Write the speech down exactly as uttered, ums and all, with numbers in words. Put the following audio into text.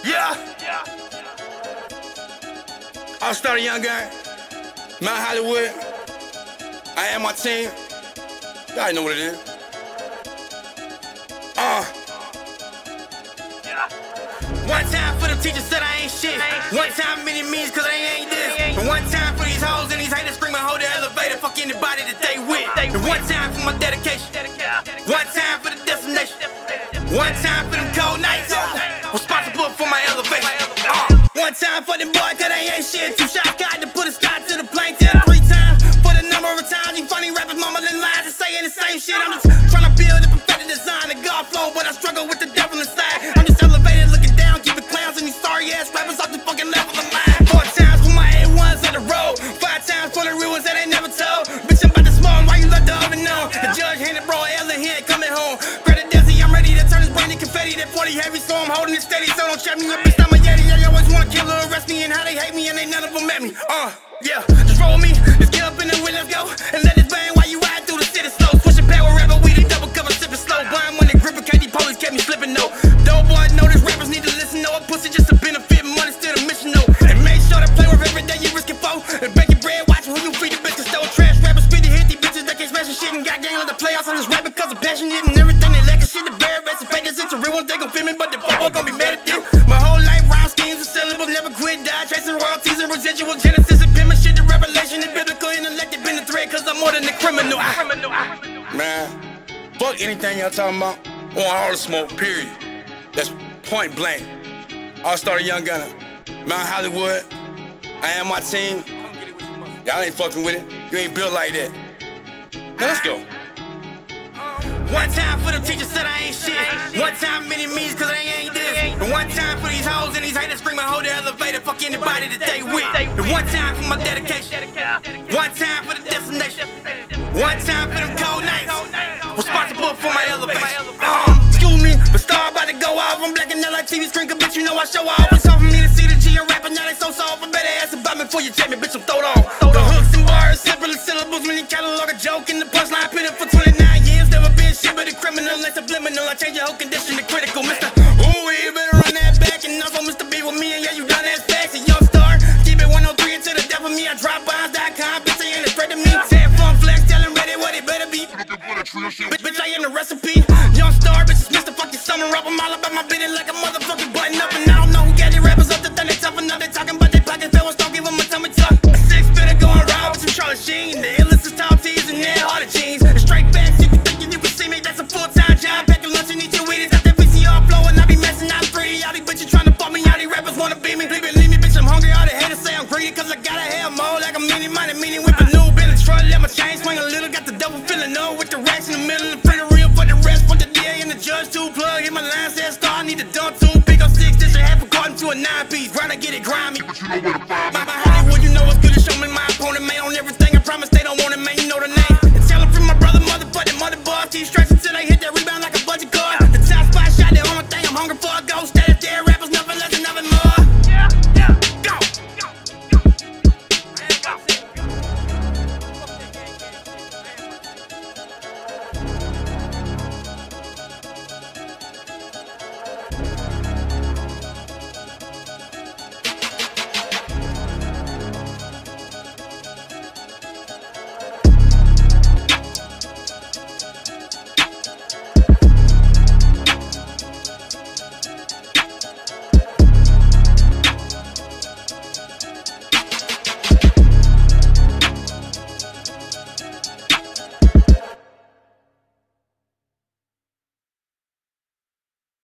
Yeah. All Star Young Gun, Mount Hollywood. I am my team. Y'all know what it is. Uh. One time for them teachers said I ain't shit. One time many means cause they ain't this. And one time for these hoes and these haters screaming hold the elevator. Fuck anybody that they with. And one time for my dedication. One time for the destination. One time for them cold nights. Responsible for my elevation. Uh. One time for them boys cause they ain't shit. Two shots got to put a stop to the plane. Tell three times for the number of times you funny rappers mumbling lines and saying the same shit. I'm just trying to build a perfected design, a God flow, but I struggle with the devil inside. I'm just elevated looking down, keeping clowns and these sorry ass rappers off the fucking level of line. Four times for my A ones on the road. Five times for the real ones that ain't never told. Bitch, I'm about to smoke, why you let the oven know? The judge handed bro Ellen, he ain't coming home. Credit Desi, I'm ready to turn this brain to confetti. That forty heavy, so I'm holding it steady. So don't check me up, bitch, I'm a Yeti. I always wanna kill or arrest me, and how they hate me, and they none of them met me. Uh, yeah, just roll me, just get up in the wheel, let's go. And let this bang while you ride through the city slow. Pushing power rapper, we the double cover, sipping slow. Blind when they gripping, K D police kept me slipping, no. Dope boy, know this rappers need to listen, no. A pussy just a benefit, money still a mission, no. And make sure to play with every day you risking for. And bake your bread, watching who you feed the bitches, though. Trash rappers, fifty hit these bitches, they can't smash the shit and got gang on the playoffs. I just rap because I'm passionate and everything they lack of shit. The bare rest and fake this into real ones, they gon' feel me, but the fuck gon' be mad at them. My whole life round schemes and syllables, never quit, die, chasing royalties and residual genesis and pimmin' shit. The revelation is biblical and elected, been a threat, cause I'm more than a criminal. I, man, fuck anything y'all talking about. I want all the smoke, period. That's point blank. All Star Young Gunner, Mount Hollywood. I am my team. Y'all ain't fucking with it. You ain't built like that. Now let's go. One time for them teachers said I ain't shit. One time many means cause they ain't this. And one time for these hoes and these haters screaming hold the elevator. Fuck anybody that they with. And one time for my dedication. One time for the destination. One time for them cold nights. Responsible for my elevation. Um, excuse me, but star about to go off. I'm blacking out like T V screen, cause bitch you know I show off. It's hard for me to see the G and rapper, now they so soft. I better ask about me before you check me, bitch I'm throwed on. The hooks and bars, separate syllables, many catalog a joke in the punchline. Put it for twenty-nine years, never been shit but a criminal. Like subliminal, I change your whole condition to critical. Mister Ooh, you better run that back. And also Mister B with me, and yeah, you done that facts. And young star, keep it one oh three until the death of me. I drop bombs dot com, bitch, they ain't afraid of me. Sad fun flex, tell them ready what it better be. Bitch, bitch, I am the recipe. Young star, bitch, Mister Fucking Summer up. I'm all about my bidding like a motherfucking button up. And I don't know who got these rappers up to think they tough enough. They talking about their pockets, they was don't give them a tummy tuck. A six fitter going around with some Charlie Sheen. The illest is top tees and they're harder jeans. And straight back, if you thinking you can see me, that's a full-time job. Packing lunch and eat your Wheaties. Got that V C R flow and I be messing out three. All these bitches trying to fuck me, all these rappers wanna be me. Please believe me, bitch, I'm hungry. All the haters say I'm greedy, cause I gotta have more. Like a mini money, meaning with a new Bentley truck. Let my chain swing a little, got the double feeling no with the racks in the middle. And pretty real for the rest, for the D A and the judge to plug. Hit my line, said star, I need a dump two. Pick up six, dish a half a carton to a nine piece. Grind, I get it grimy. But you know where to find me.